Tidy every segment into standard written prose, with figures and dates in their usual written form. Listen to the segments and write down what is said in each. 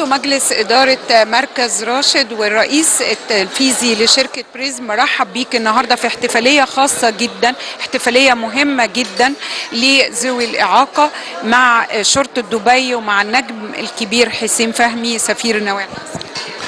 عضو مجلس إدارة مركز راشد والرئيس التنفيذي لشركة بريزم، مرحب بيك النهاردة في احتفالية خاصة جدا، احتفالية مهمة جدا لذوي الإعاقة مع شرطة دبي ومع النجم الكبير حسين فهمي سفير النوايا الحسنة.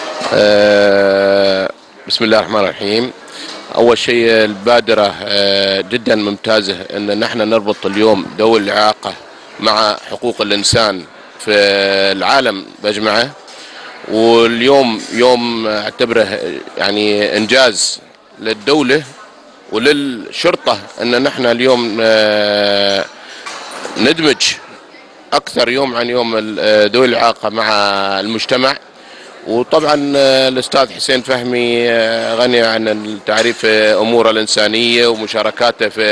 بسم الله الرحمن الرحيم. أول شيء البادرة جدا ممتازة أن نحن نربط اليوم ذوي الإعاقة مع حقوق الإنسان في العالم بجمعه، واليوم يوم اعتبره يعني إنجاز للدولة وللشرطة أن نحن اليوم ندمج أكثر يوم عن يوم ذوي الإعاقة مع المجتمع. وطبعا الأستاذ حسين فهمي غني عن التعريف في أموره الإنسانية ومشاركاته في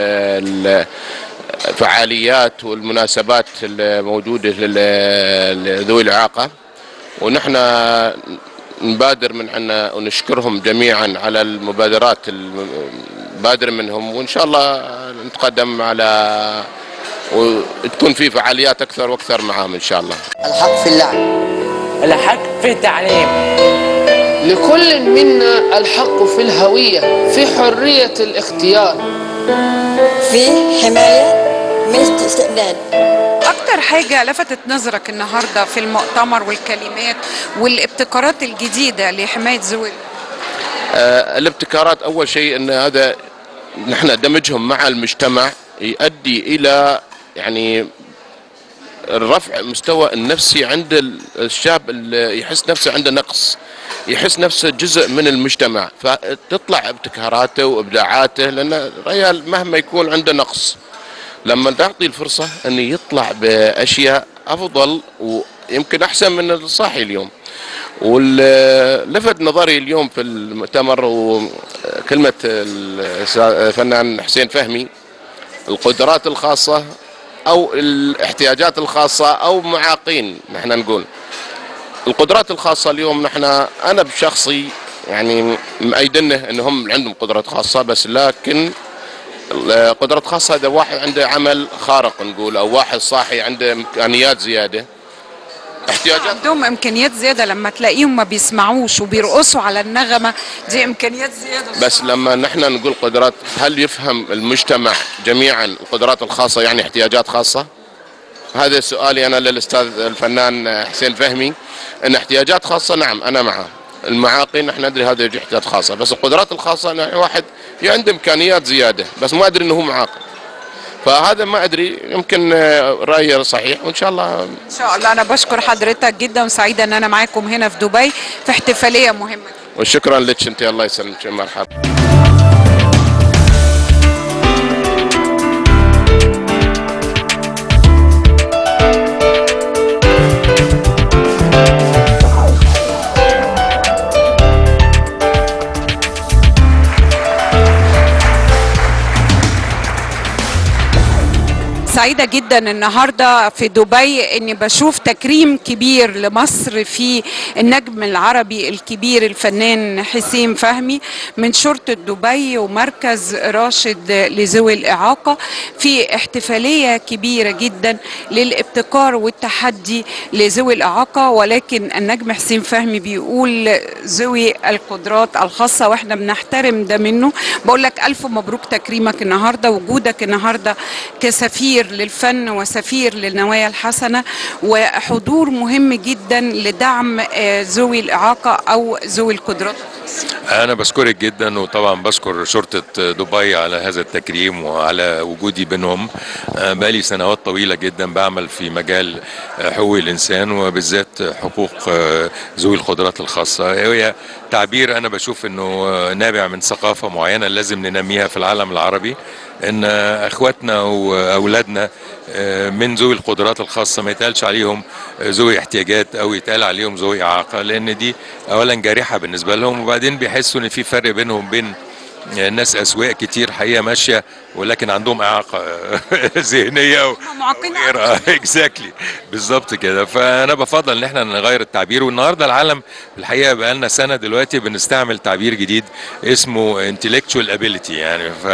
الفعاليات والمناسبات الموجودة لذوي الإعاقة، ونحن نبادر من عنا ونشكرهم جميعا على المبادرات البادر منهم، وإن شاء الله نتقدم على وتكون في فعاليات أكثر وأكثر معهم إن شاء الله. الحق في اللعب، الحق في التعليم، لكل منا الحق في الهوية، في حرية الاختيار، في حماية من الاستبداد. أكتر حاجة لفتت نظرك النهاردة في المؤتمر والكلمات والابتكارات الجديدة لحماية ذوي الابتكارات أول شيء أن هذا نحن دمجهم مع المجتمع يؤدي إلى يعني الرفع مستوى النفسي عند الشاب اللي يحس نفسه عنده نقص، يحس نفسه جزء من المجتمع، فتطلع ابتكاراته وابداعاته، لان الرجال مهما يكون عنده نقص لما تعطي الفرصه انه يطلع باشياء افضل ويمكن احسن من الصاحي اليوم. ولفت نظري اليوم في المؤتمر وكلمه الفنان حسين فهمي، القدرات الخاصه او الاحتياجات الخاصة او معاقين. نحن نقول القدرات الخاصة اليوم انا بشخصي يعني مأيدنه انهم عندهم قدرات خاصة، بس لكن قدرات خاصة اذا واحد عنده عمل خارق نقول، او واحد صاحي عنده امكانيات زيادة، عندهم امكانيات زياده، لما تلاقيهم ما بيسمعوش وبيرقصوا على النغمه دي امكانيات زياده. بس لما نحن نقول قدرات، هل يفهم المجتمع جميعا القدرات الخاصه يعني احتياجات خاصه؟ هذا سؤالي انا للاستاذ الفنان حسين فهمي، ان احتياجات خاصه نعم انا معه، المعاقين نحن ندري هذه احتياجات خاصه، بس القدرات الخاصه يعني واحد عنده امكانيات زياده بس ما ادري انه هو معاق، فهذا ما ادري يمكن رايي صحيح، وان شاء الله ان شاء الله. انا بشكر حضرتك جدا وسعيده ان انا معاكم هنا في دبي في احتفاليه مهمه. وشكرا لك انت، الله يسلمك، مرحبا. سعيدة جدا النهاردة في دبي اني بشوف تكريم كبير لمصر في النجم العربي الكبير الفنان حسين فهمي من شرطة دبي ومركز راشد لذوي الإعاقة، في احتفالية كبيرة جدا للابتكار والتحدي لذوي الإعاقة. ولكن النجم حسين فهمي بيقول ذوي القدرات الخاصة، واحنا بنحترم ده منه. بقول لك ألف مبروك تكريمك النهاردة، وجودك النهاردة كسفير للفن وسفير للنوايا الحسنة، وحضور مهم جدا لدعم ذوي الإعاقة أو ذوي القدرات. أنا بشكرك جدا، وطبعا بشكر شرطة دبي على هذا التكريم وعلى وجودي بينهم. بقالي سنوات طويلة جدا بعمل في مجال حقوق الإنسان وبالذات حقوق ذوي القدرات الخاصة. هي تعبير أنا بشوف أنه نابع من ثقافة معينة لازم ننميها في العالم العربي، ان اخواتنا واولادنا من ذوي القدرات الخاصه ما يتقالش عليهم ذوي احتياجات او يتقال عليهم ذوي اعاقه، لان دي اولا جارحه بالنسبه لهم، وبعدين بيحسوا ان في فرق بينهم بين الناس اسواق كتير حقيقه ماشيه ولكن عندهم اعاقه ذهنيه وغيرها. اكزاكتلي بالظبط كده. فانا بفضل ان احنا نغير التعبير، والنهارده العالم الحقيقه بقى لنا سنه دلوقتي بنستعمل تعبير جديد اسمه intellectual ability، يعني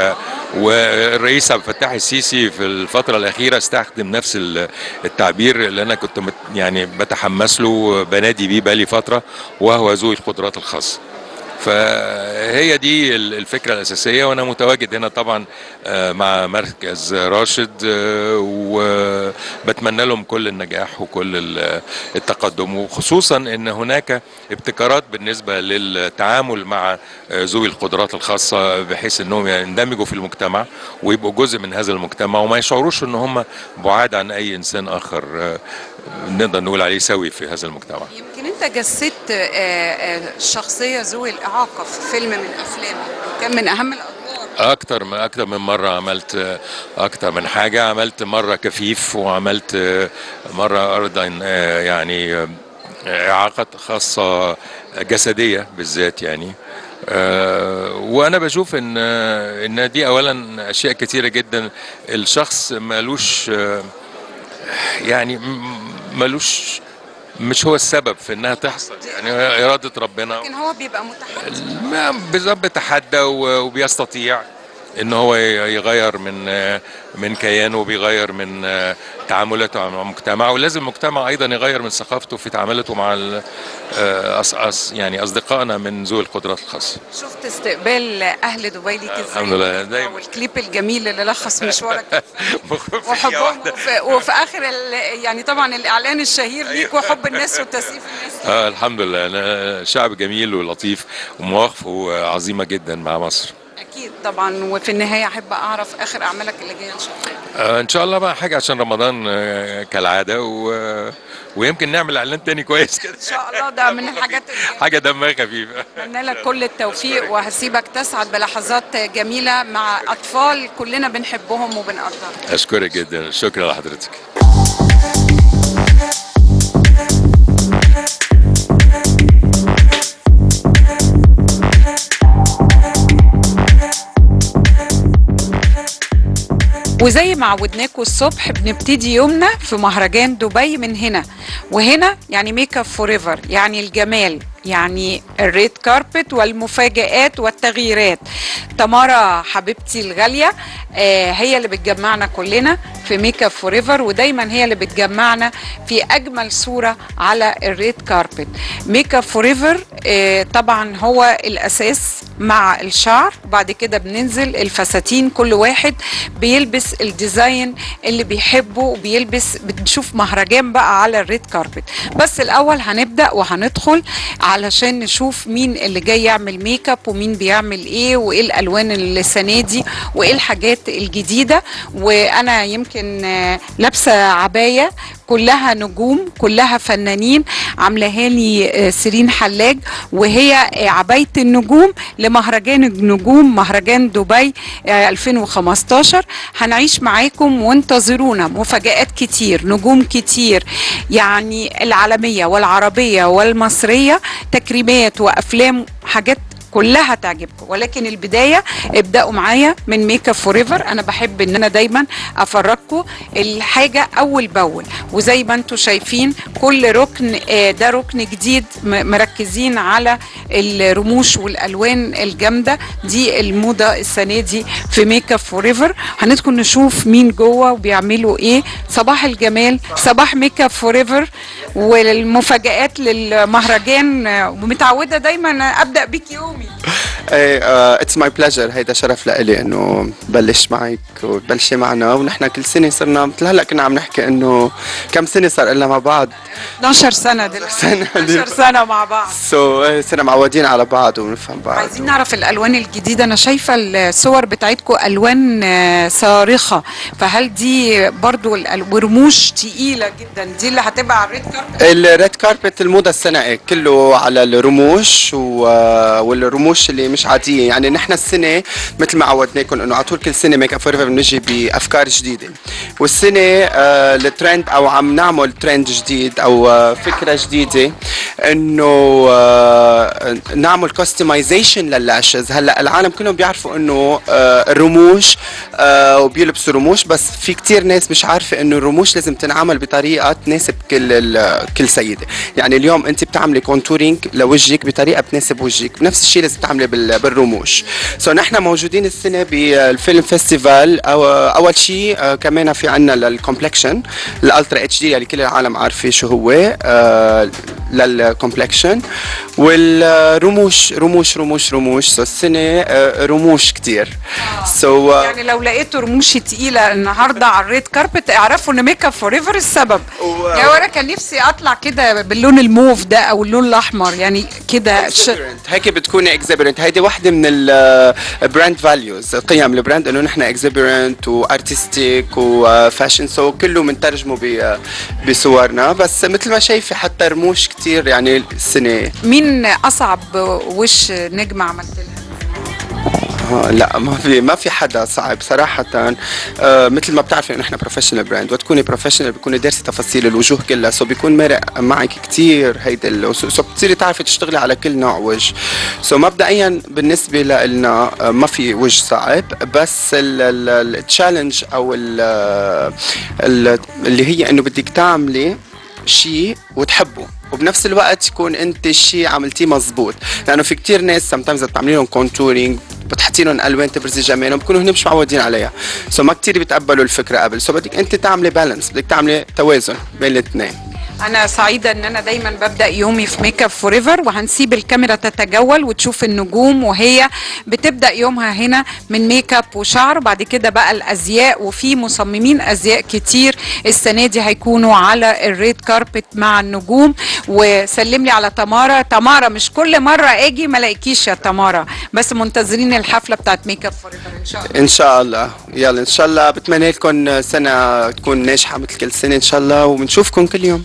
والرئيس عبد الفتاح السيسي في الفترة الأخيرة استخدم نفس التعبير اللي أنا كنت يعني بتحمس له بنادي بيه بقالي فترة، وهو ذوي القدرات الخاصة. فهي دي الفكرة الأساسية، وأنا متواجد هنا طبعا مع مركز راشد، وبتمنى لهم كل النجاح وكل التقدم، وخصوصا أن هناك ابتكارات بالنسبة للتعامل مع ذوي القدرات الخاصة، بحيث أنهم يندمجوا في المجتمع ويبقوا جزء من هذا المجتمع، وما يشعروش أن هم بعاد عن أي إنسان آخر نقدر نقول عليه سوي في هذا المجتمع. يمكن انت جسدت شخصيه ذوي الاعاقه في فيلم من افلامك، كان من اهم الادوار. اكتر من مره عملت اكتر من حاجه. عملت مره كفيف، وعملت مره ايضا يعني اعاقه خاصه جسديه بالذات يعني. وانا بشوف ان دي اولا اشياء كتيره جدا الشخص مالوش يعني مالوش، مش هو السبب في انها تحصل، يعني اراده ربنا، لكن هو بيبقى متحدي بالظبط، بيتحدى وبيستطيع ان هو يغير من كيانه، وبيغير من تعاملاته مع المجتمع، ولازم المجتمع ايضا يغير من ثقافته في تعاملاته مع يعني اصدقائنا من ذوي القدرات الخاصه. شفت استقبال اهل دبي ليك ازاي؟ الحمد لله دايما، والكليب الجميل اللي لخص مشوارك وحبهم، وفي اخر يعني طبعا الاعلان الشهير ليك وحب الناس وتسقيف الناس. الحمد لله، أنا شعب جميل ولطيف، ومواقفه عظيمه جدا مع مصر. اكيد طبعا. وفي النهايه احب اعرف اخر اعمالك اللي جايه ان شاء الله. ان شاء الله بقى حاجه عشان رمضان كالعاده، ويمكن نعمل اعلان تاني كويس كده ان شاء الله. ده من الحاجات حاجه دمها خفيفه. اتمنى لك كل التوفيق، وهسيبك تسعد بلحظات جميله مع اطفال كلنا بنحبهم وبنقدرهم. اشكرك جدا، شكرا لحضرتك. وزي ما عودناكم الصبح بنبتدي يومنا في مهرجان دبي من هنا وهنا، يعني ميك اب فور ايفر، يعني الجمال، يعني الريد كاربت والمفاجآت والتغييرات. تمارا حبيبتي الغالية هي اللي بتجمعنا كلنا في ميك اب فور ايفر، ودايما هي اللي بتجمعنا في اجمل صورة على الريد كاربت. ميك اب فور ايفر طبعا هو الاساس مع الشعر، وبعد كده بننزل الفساتين، كل واحد بيلبس الديزاين اللي بيحبه وبيلبس. بنشوف مهرجان بقى على الريد كاربت. بس الاول هنبدأ وهندخل علشان نشوف مين اللي جاي يعمل ميك اب، ومين بيعمل ايه، وايه الالوان السنه دي، وايه الحاجات الجديده. وانا يمكن لابسه عبايه كلها نجوم، كلها فنانين، عاملاها لي سيرين حلاج، وهي عبايه النجوم لمهرجان النجوم، مهرجان دبي 2015. هنعيش معاكم وانتظرونا مفاجآت كتير، نجوم كتير، يعني العالميه والعربيه والمصريه، تكريمات وافلام، حاجات كلها تعجبكم. ولكن البدايه ابداوا معايا من ميك اب فور ايفر. انا بحب ان انا دايما افرجكم الحاجه اول باول، وزي ما انتم شايفين كل ركن ده ركن جديد، مركزين على الرموش والالوان الجامده دي، الموضه السنه دي في ميك اب فور ايفر. هندخل نشوف مين جوه وبيعملوا ايه. صباح الجمال، صباح ميك اب فور ايفر والمفاجآت للمهرجان، ومتعوده دايما ابدا بيك يومي. اتس ماي بليجر، هيدا شرف لإلي انه بلش معك وتبلشي معنا. ونحن كل سنه صرنا مثل هلا كنا عم نحكي انه كم سنه صار لنا مع بعض؟ 12 سنه دلوقتي. 12 سنه مع بعض. صرنا معودين على بعض ونفهم بعض. عايزين نعرف الالوان الجديده. انا شايفه الصور بتاعتكم الوان صارخه، فهل دي برضو ورموش تقيله جدا دي اللي هتبقى على الريد كاربت؟ الريد كاربت الموضه السنه كله على الرموش والرموش اللي مش عاديه. يعني نحن السنه مثل ما عودناكم انه على طول كل سنه ميك اب فور ايفر بنجي بافكار جديده، والسنه الترند او عم نعمل ترند جديد او فكره جديده انه نعمل كاستمايزيشن لللاشز. هلا العالم كلهم بيعرفوا انه الرموش وبيلبسوا رموش، بس في كتير ناس مش عارفه انه الرموش لازم تنعمل بطريقه تناسب كل سيده. يعني اليوم انت بتعملي كونتورينج لوجهك بطريقه بتناسب وجهك، بنفس الشيء شيء لازم تعملي بالرموش. سو نحن موجودين السنه بالفيلم فيستيفال. اول شيء كمان في عندنا الكومبلكشن الالترا اتش دي اللي كل العالم عارفه شو هو للكومبلكشن، والرموش رموش رموش رموش. سو السنه رموش كتير. سو يعني لو لقيتوا رموش تقيله النهارده على الريد كاربت اعرفوا ان ميك اب فور ايفر السبب. يا ورا كان نفسي اطلع كده باللون الموف ده او اللون الاحمر يعني كده. هيك بتكوني اكزيبرنت. هيدي وحده من البراند فاليوز، قيم البراند، انه نحن اكزيبرنت وارتستيك وفاشن. سو كله بنترجمه بصورنا. بس مثل ما شايفه حتى رموش كتير يعني السنه. مين اصعب وش نجمه عملت لها؟ لا ما في حدا صعب صراحة. مثل ما بتعرفي انه احنا بروفيشنال براند، وتكوني بروفيشنال بتكوني دارسة تفاصيل الوجوه كلها. سو بيكون مرق معك كتير هيدا. سو بتصيري تعرفي تشتغلي على كل نوع وجه. سو مبدئيا بالنسبة لنا ما في وجه صعب، بس التشالنج او اللي هي انه بدك تعملي شيء وتحبه، وبنفس الوقت يكون انت الشيء عملتيه مزبوط. لانه في كتير ناس سمتايمز بتعملي لهم كونتورينج، بتحطي لهم الوان تبرزي جمالهم، بكونوا هن مش معودين عليها. سو ما كتير بيتقبلوا الفكره قبل. سو بدك انت تعملي بالانس، بدك تعملي توازن بين الاثنين. أنا سعيدة إن أنا دايما ببدأ يومي في ميك اب فور ايفر، وهنسيب الكاميرا تتجول وتشوف النجوم وهي بتبدأ يومها هنا من ميك اب وشعر، وبعد كده بقى الأزياء. وفي مصممين أزياء كتير السنة دي هيكونوا على الريد كاربت مع النجوم. وسلم لي على تمارا. تمارا مش كل مرة أجي ما لاقيكيش يا تمارا، بس منتظرين الحفلة بتاعت ميك اب فور ايفر إن شاء الله. إن شاء الله. يلا إن شاء الله. بتمنى لكم سنة تكون ناجحة مثل كل سنة إن شاء الله، وبنشوفكم كل يوم.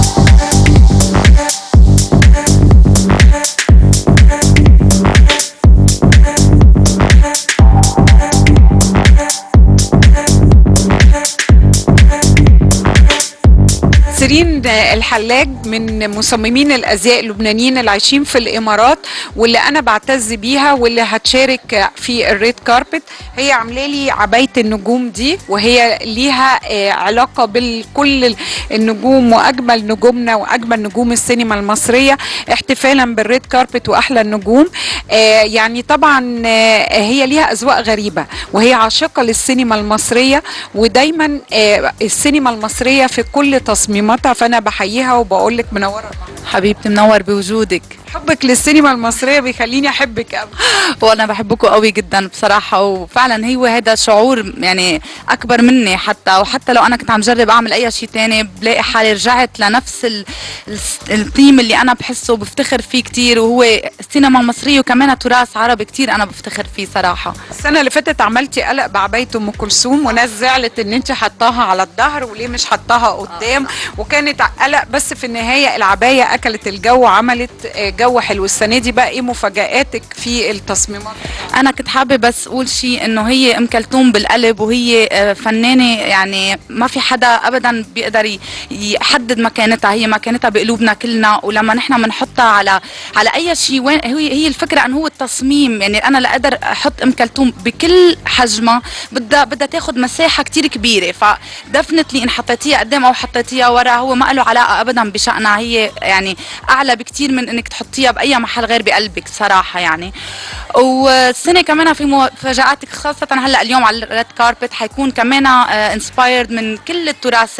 سيرين الحلاج من مصممين الازياء اللبنانيين اللي عايشين في الامارات، واللي انا بعتز بيها، واللي هتشارك في الريد كاربت. هي عامله لي عبايه النجوم دي، وهي ليها علاقه بكل النجوم واجمل نجومنا واجمل نجوم السينما المصريه، احتفالا بالريد كاربت واحلى النجوم. يعني طبعا هي ليها اذواق غريبه، وهي عاشقه للسينما المصريه، ودايما السينما المصريه في كل تصميماتها. فانا بحييها وبقول لك منوره. حبيبتي منور بوجودك. حبك للسينما المصريه بيخليني احبك قوي. وانا بحبكم قوي جدا بصراحه، وفعلا هو هذا شعور يعني اكبر مني حتى. وحتى لو انا كنت عم جرب اعمل اي شيء تاني بلاقي حالي رجعت لنفس الثيم اللي انا بحسه وبفتخر فيه كتير، وهو السينما المصريه وكمان تراث عربي كتير انا بفتخر فيه صراحه. السنه اللي فاتت عملتي قلق بعبايه ام كلثوم، وناس زعلت ان انت حطاها على الظهر وليه مش حطاها قدام، وكانت قلق. بس في النهايه العبايه اكلت الجو وعملت جو حلو. السنه دي بقى ايه مفاجآتك في التصميمات؟ انا كنت حابه بس اقول شيء، انه هي ام كلثوم بالقلب، وهي فنانه يعني ما في حدا ابدا بيقدر يحدد مكانتها. هي مكانتها بقلوبنا كلنا، ولما نحن بنحطها على اي شيء وين هي الفكره انه هو التصميم. يعني انا لاقدر احط ام كلثوم بكل حجمها بدها تاخذ مساحه كتير كبيره، فدفنتلي ان حطيتيها قدام او حطيتيها ورا هو ما له علاقه ابدا بشأنها. هي يعني اعلى بكتير من انك تحطيها باي محل غير بقلبك صراحه يعني. والسنه كمان في مفاجآت، خاصه هلا اليوم على الريد كاربت حيكون كمان انسبايرد من كل التراث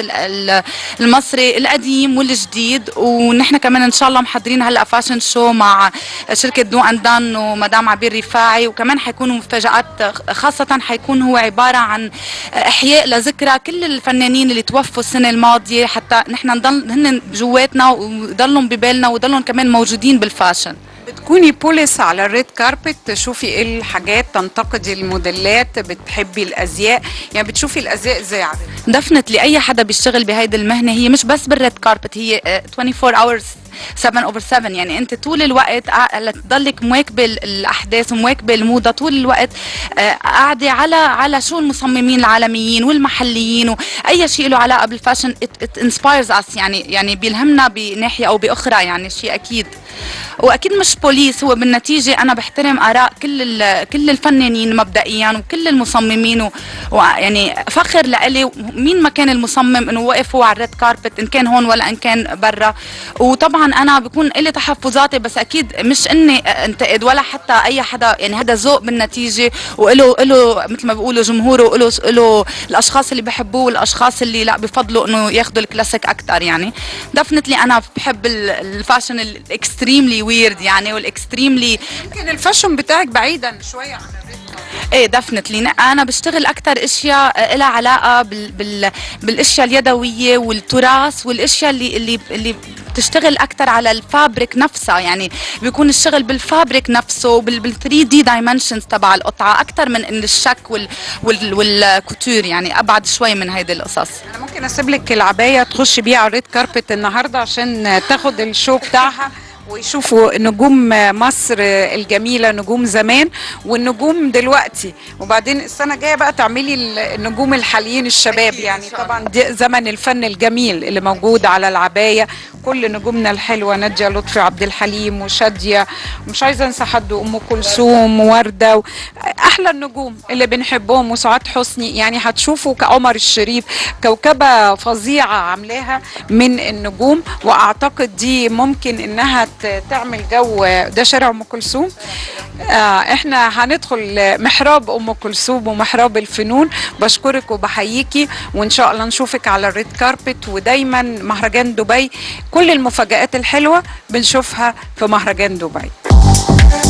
المصري القديم والجديد. ونحن كمان ان شاء الله محضرين هلا فاشن شو مع شركه دو اند دان ومدام عبير رفاعي، وكمان حيكونوا مفاجآت. خاصه حيكون هو عباره عن احياء لذكرى كل الفنانين اللي توفوا السنه الماضيه، حتى نحن نضل هن جواتنا وضلهم ببالنا وضلهم كمان موجودين بالفاشن. بتكوني بوليس على الريد كاربت، تشوفي ايه الحاجات، تنتقدي الموديلات، بتحبي الازياء، يعني بتشوفي الازياء ازاي عادة؟ دفنتلي اي حدا بيشتغل بهيدي المهنه، هي مش بس بالريد كاربت، هي 24 hours 7/7. يعني انت طول الوقت تضلك مواكبه الاحداث ومواكبه الموضه طول الوقت، قاعده على شو المصممين العالميين والمحليين، واي شيء له علاقه بالفاشن it inspires us. يعني بيلهمنا بناحيه او باخرى، يعني شيء اكيد. واكيد مش بوليس، هو بالنتيجه انا بحترم اراء كل الفنانين مبدئيا وكل المصممين، ويعني فخر لإلي مين ما كان المصمم انه وقف هو على الريد كاربت، ان كان هون ولا ان كان برا. وطبعا طبعا انا بكون لي تحفظاتي، بس اكيد مش اني انتقد ولا حتى اي حدا، يعني هذا ذوق بالنتيجه، وله مثل ما بيقولوا جمهوره، وله الاشخاص اللي بحبوه والاشخاص اللي لا بفضلوا انه ياخذوا الكلاسيك اكثر. يعني دفنتلي انا بحب الفاشن الاكستريملي ويرد يعني، والاكستريملي يمكن الفاشن بتاعك بعيدا شويه عن ايه دفنتلي. انا بشتغل اكثر اشياء لها علاقه بالاشياء اليدويه والتراث، والاشياء اللي بتشتغل اكثر على الفابريك نفسها، يعني بيكون الشغل بالفابريك نفسه بال 3 دي دايمنشنز تبع القطعه اكثر من الشك والكوتور، يعني ابعد شوي من هيدي القصص. انا ممكن اسيب لك العبايه تخشي بيها على الريد كاربت النهارده عشان تاخد الشو بتاعها ويشوفوا نجوم مصر الجميله، نجوم زمان والنجوم دلوقتي، وبعدين السنه الجايه بقى تعملي النجوم الحاليين الشباب. يعني طبعا دي زمن الفن الجميل اللي موجود على العبايه، كل نجومنا الحلوه، ناديه لطفي، عبد الحليم، وشاديه، ومش عايزه انسى حد، ام كلثوم، وورده، احلى النجوم اللي بنحبهم، وسعاد حسني. يعني هتشوفوا كعمر الشريف، كوكبه فظيعه عاملاها من النجوم، واعتقد دي ممكن انها تعمل جو. ده شارع ام كلثوم. احنا هندخل محراب ام كلثوم ومحراب الفنون. بشكرك وبحييكي، وان شاء الله نشوفك على الريد كاربت. ودايما مهرجان دبي كل المفاجآت الحلوه بنشوفها في مهرجان دبي.